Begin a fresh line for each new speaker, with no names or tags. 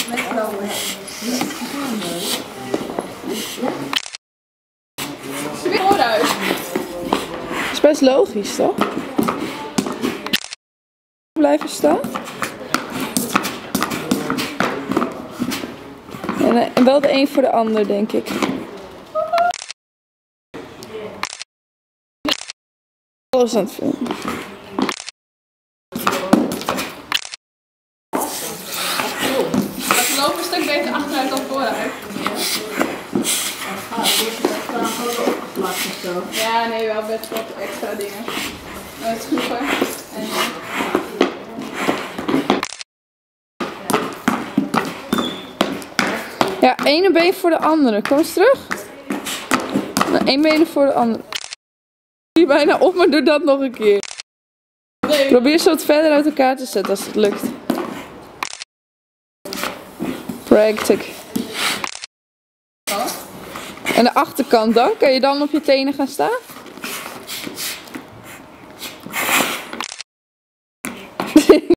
Vooruit.
Dat is best logisch, toch? Blijven staan. En wel de een voor de ander, denk ik. Alles aan het filmen.
Dat lopen een stuk beter achteruit dan vooruit. Ja, nee, wel best wat extra dingen. Het schroeven. En
ja, ene been voor de andere. Kom eens terug. Eén been voor de andere. Je bijna op, maar doe dat nog een keer.
nee.
Probeer zo wat verder uit elkaar te zetten als het lukt. Practic. En de achterkant dan? Kan je dan op je tenen gaan staan?